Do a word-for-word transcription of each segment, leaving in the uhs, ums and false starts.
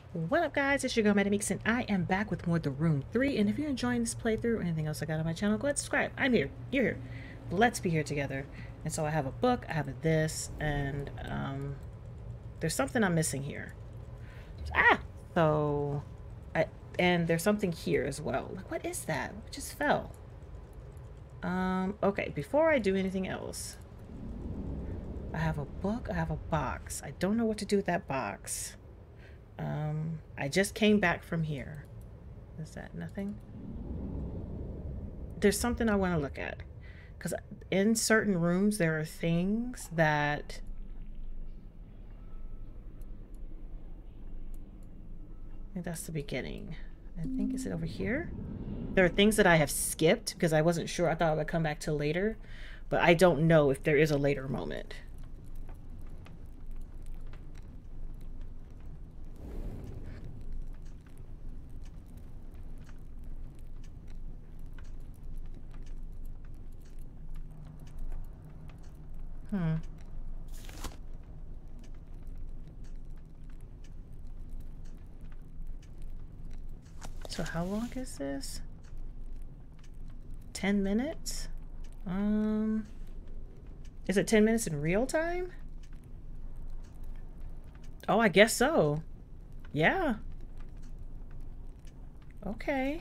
What up, guys? It's your girl ManicMeeks, and I am back with more The Room three. And if you're enjoying this playthrough or anything else I got on my channel, go ahead and subscribe. I'm here. You're here. Let's be here together. And so I have a book, I have a this, and um, there's something I'm missing here. Ah! So, I, and there's something here as well. Like, what is that? It just fell. Um, okay, before I do anything else, I have a book, I have a box. I don't know what to do with that box. Um, I just came back from here. Is that nothing? There's something I want to look at. Because in certain rooms, there are things that... I think that's the beginning. I think, is it over here? There are things that I have skipped because I wasn't sure. I thought I would come back to later. But I don't know if there is a later moment. Hmm. So how long is this? ten minutes? Um, is it ten minutes in real time? Oh, I guess so. Yeah. Okay.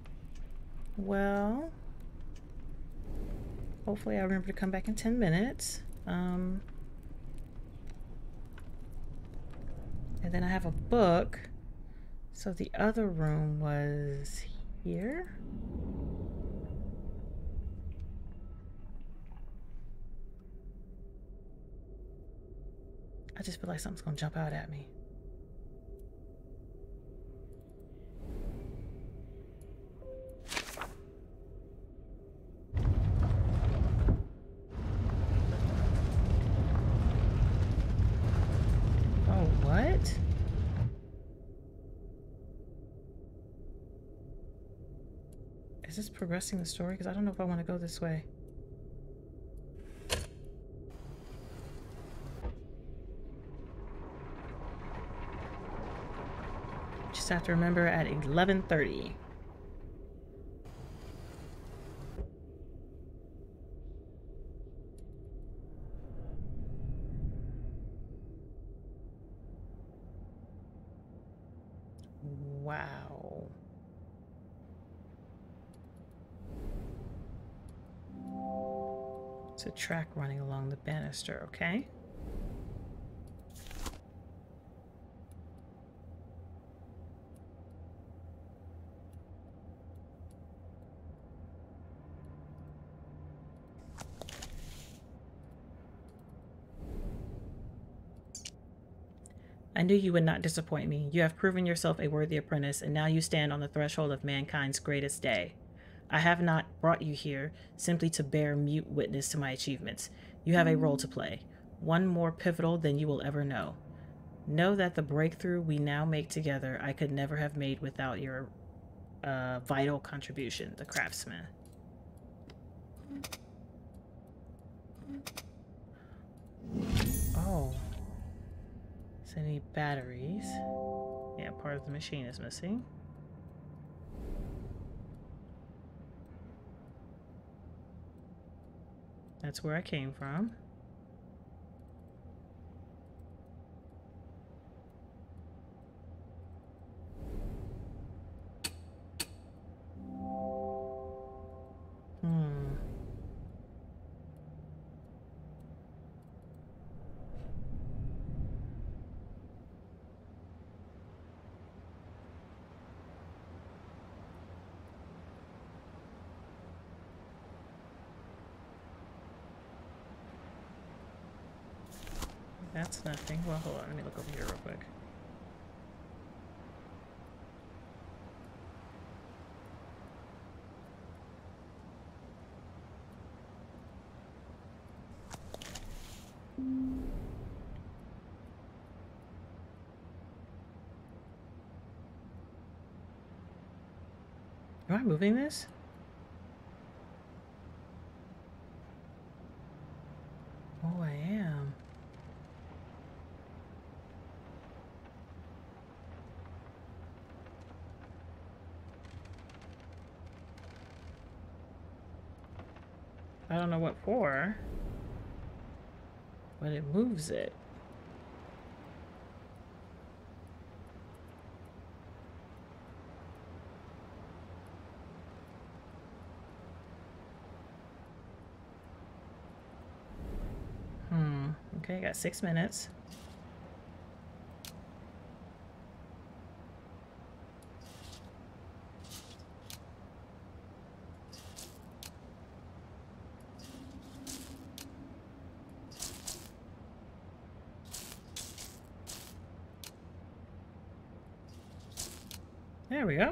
Well, hopefully I remember to come back in ten minutes. Um, and then I have a book. So the other room was here. I just feel like something's gonna jump out at me. Oh, what? Is this progressing the story? Because I don't know if I want to go this way. Just have to remember at eleven thirty. Wow. It's a track running along the banister, okay? I knew you would not disappoint me. You have proven yourself a worthy apprentice, and now you stand on the threshold of mankind's greatest day. I have not brought you here simply to bear mute witness to my achievements. You have a role to play, one more pivotal than you will ever know. Know that the breakthrough we now make together I could never have made without your uh, vital contribution, the craftsman. Oh. So I need batteries. Yeah, part of the machine is missing. That's where I came from. Hmm. That's nothing. Well, hold on. Let me look over here real quick. Am I moving this? Oh, I am. I don't know what for, but it moves it. Hmm. Okay, got six minutes. There we go.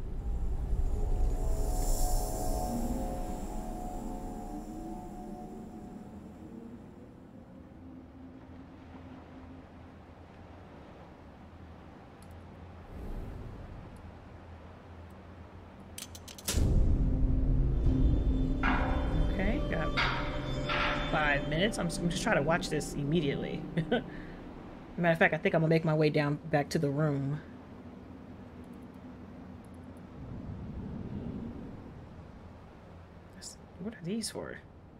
Okay, got five minutes. I'm just, I'm just trying to watch this immediately. Matter of fact, I think I'm gonna make my way down back to the room. What are these for?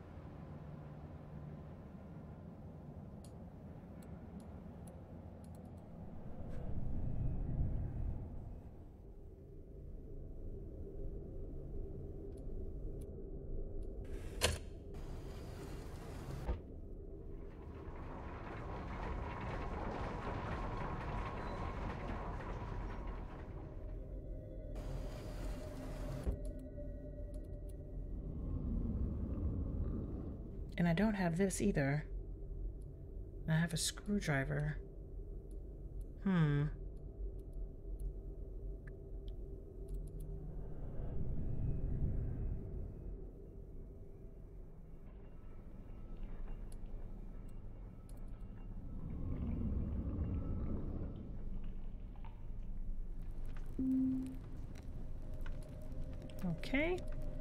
And I don't have this either. I have a screwdriver. Hmm. Okay.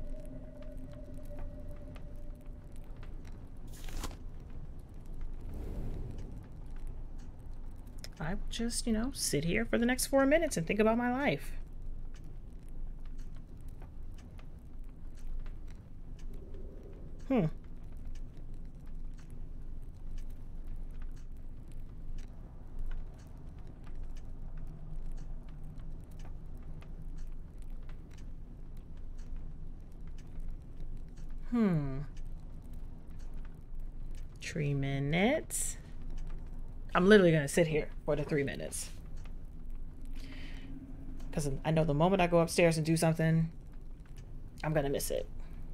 I will just, you know, sit here for the next four minutes and think about my life. Hmm. Hmm. Three minutes. I'm literally gonna sit here for the three minutes. Because I know the moment I go upstairs and do something, I'm gonna miss it.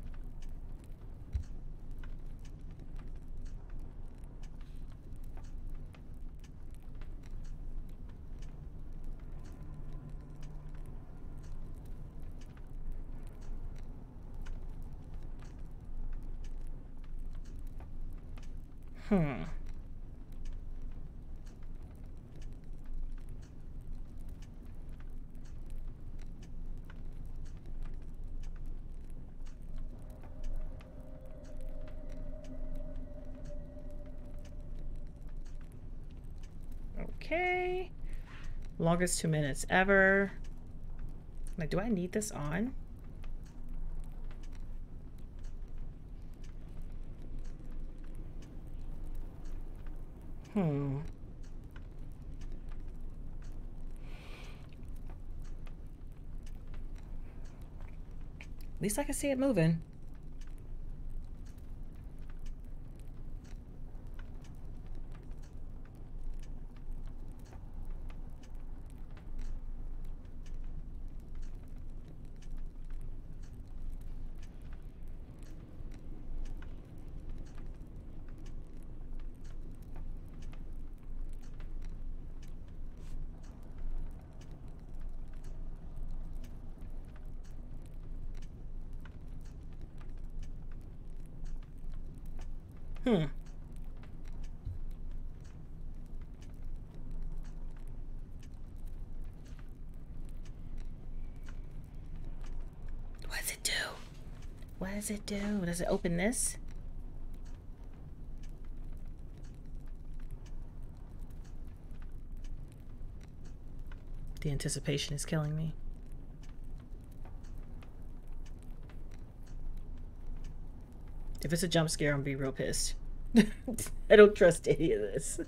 Hmm. Okay. Longest two minutes ever. Like, do I need this on? Hmm. At least I can see it moving. Hmm. What does it do? What does it do? Does it open this? The anticipation is killing me. If it's a jump scare, I'm gonna be real pissed. I don't trust any of this.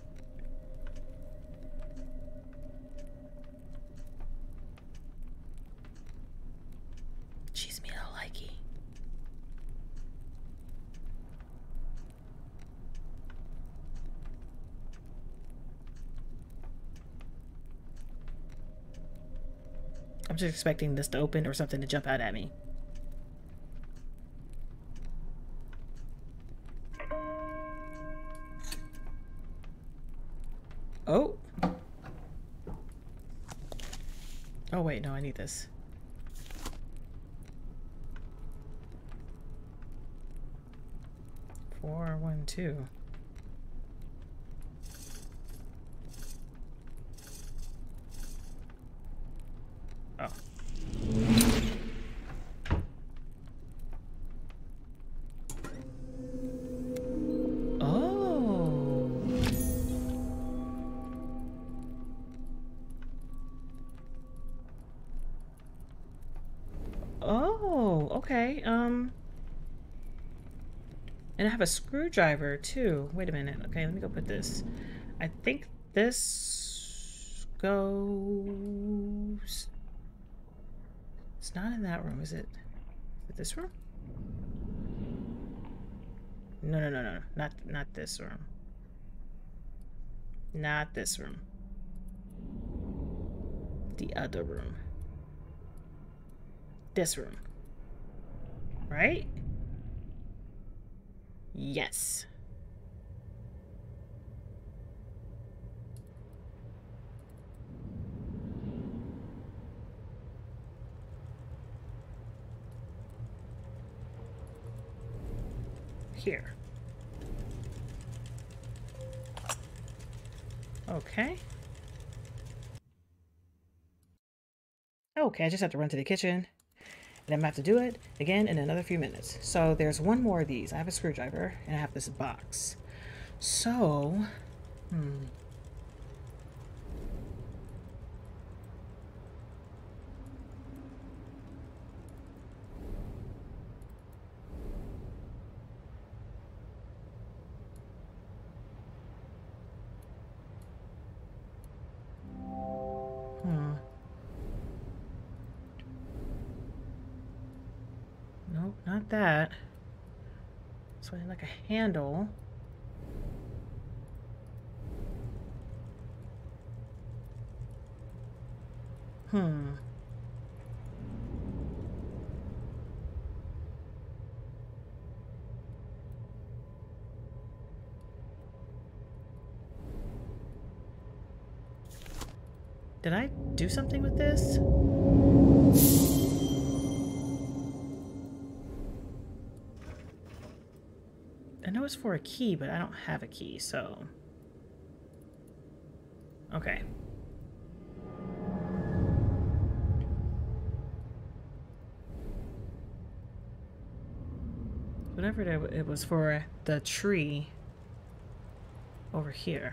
She's me no likey. I'm just expecting this to open or something to jump out at me. Oh. Oh wait, no, I need this. Four, one, two. Oh. Oh. Oh, okay. Um, and I have a screwdriver too. Wait a minute. Okay, let me go put this. I think this goes... It's not in that room, is it? Is it this room? No, no, no, no. Not, not this room. Not this room. The other room. This room. Right? Yes. Here. Okay. Okay, I just have to run to the kitchen. And I'm gonna have to do it again in another few minutes. So there's one more of these. I have a screwdriver and I have this box. So, hmm. Hmm. Nope, not that. So I need like a handle. Hmm. Did I do something with this? I know it's for a key, but I don't have a key, so... Okay. Whatever it, it was for the tree over here.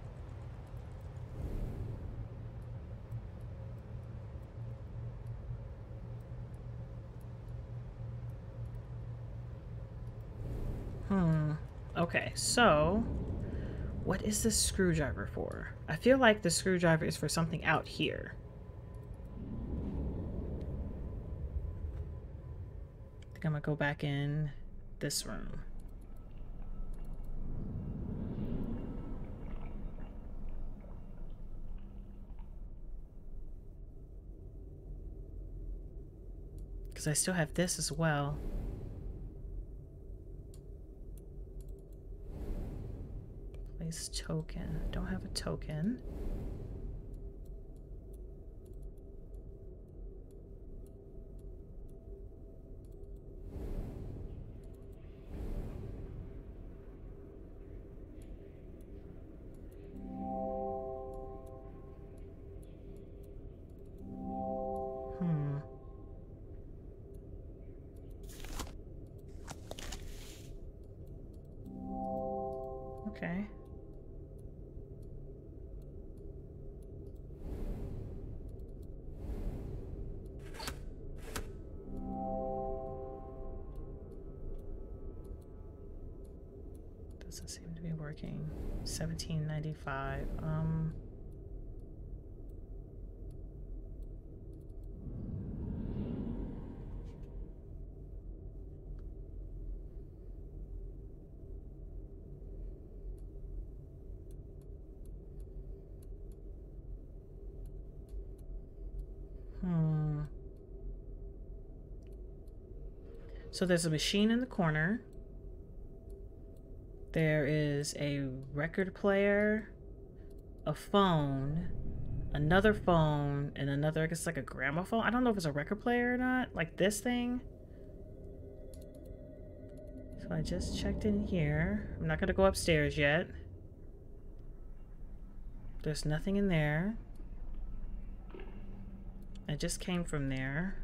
Hmm. Okay, so what is this screwdriver for? I feel like the screwdriver is for something out here. I think I'm gonna go back in this room. Because I still have this as well. Place token. I don't have a token. Hmm. Okay. Doesn't seem to be working. seventeen ninety-five. Um. Hmm. So there's a machine in the corner. There is a record player, a phone, another phone, and another, I guess like a gramophone. I don't know if it's a record player or not, like this thing. So I just checked in here. I'm not gonna go upstairs yet. There's nothing in there. I just came from there.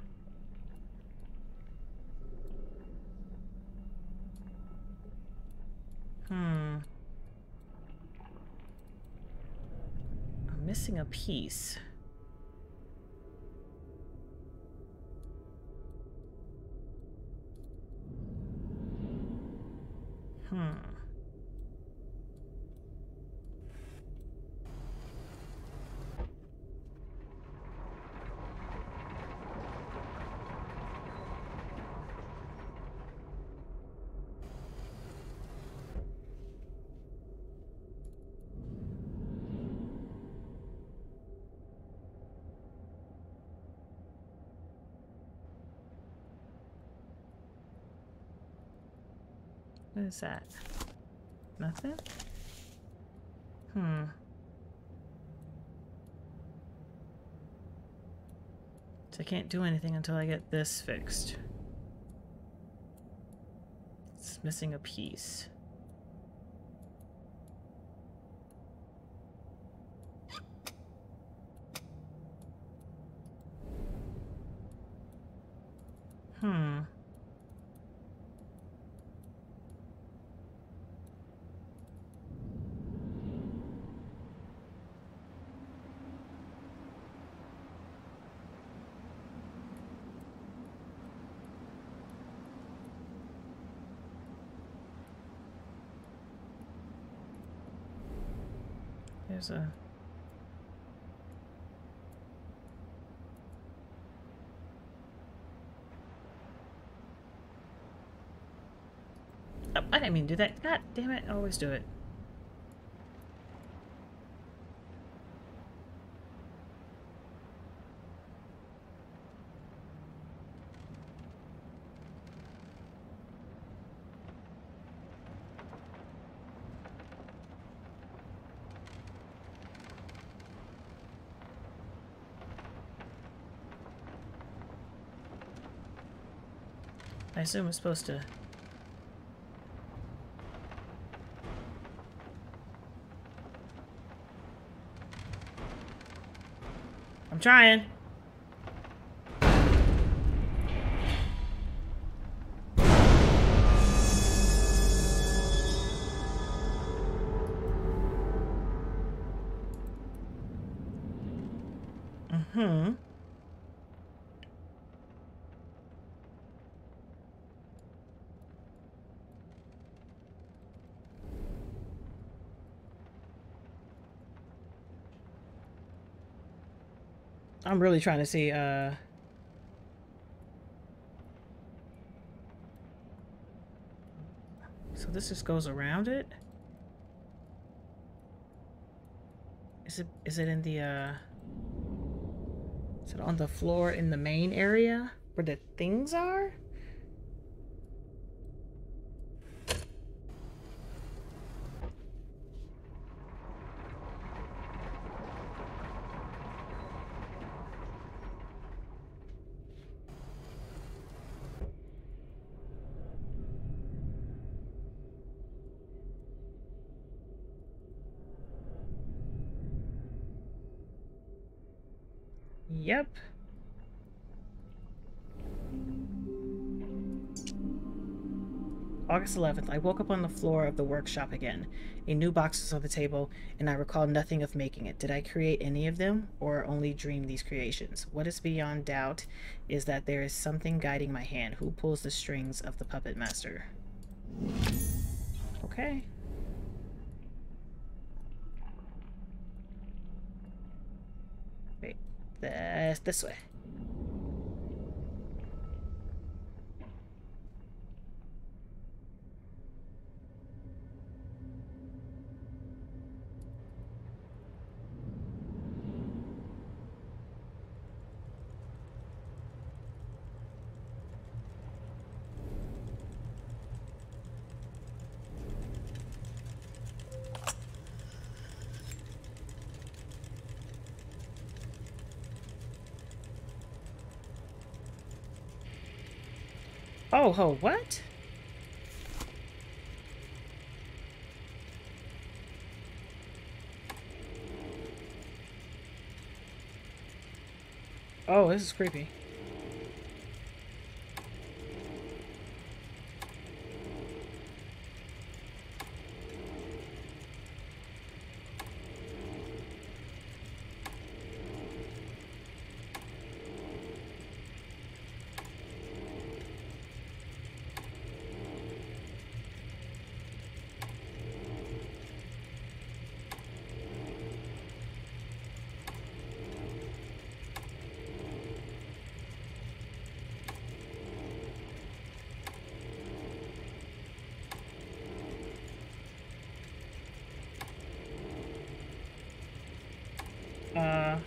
Hmm. I'm missing a piece. Hmm. What is that? Nothing? Hmm. So I can't do anything until I get this fixed. It's missing a piece. Hmm. There's a... Oh, I didn't mean to do that. God damn it, I always do it. I assume it's supposed to... I'm trying. Mm-hmm. I'm really trying to see, uh... so this just goes around it? Is it, is it in the, uh... is it on the floor in the main area where the things are? Yep. August eleventh, I woke up on the floor of the workshop again. A new box was on the table, and I recall nothing of making it. Did I create any of them, or only dream these creations? What is beyond doubt is that there is something guiding my hand. Who pulls the strings of the puppet master? Okay. This, this way. Oh, ho, what? Oh, this is creepy. Uh...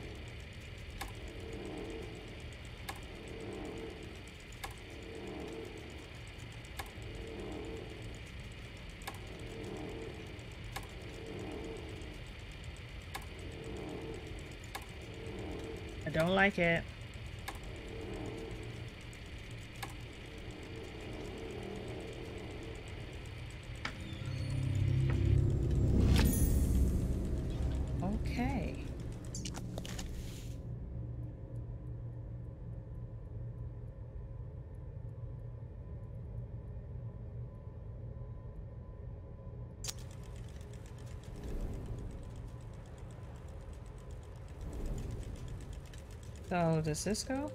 I don't like it. Okay. So, does this go?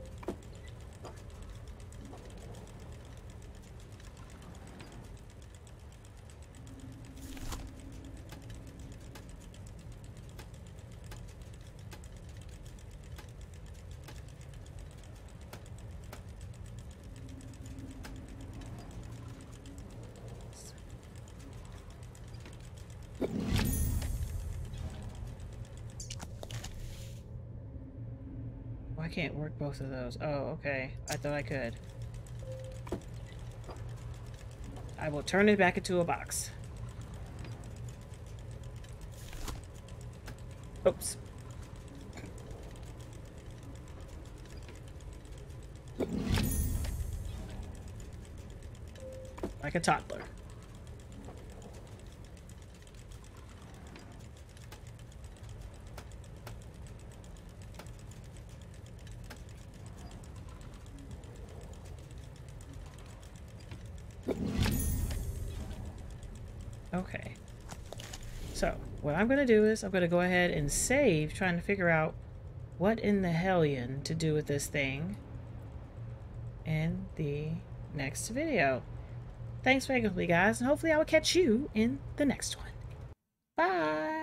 I can't work both of those. Oh, okay. I thought I could. I will turn it back into a box. Oops. Like a toddler. Okay, so what I'm going to do is I'm going to go ahead and save, trying to figure out what in the hellion to do with this thing in the next video. Thanks for hanging with me, guys, and hopefully I will catch you in the next one. Bye!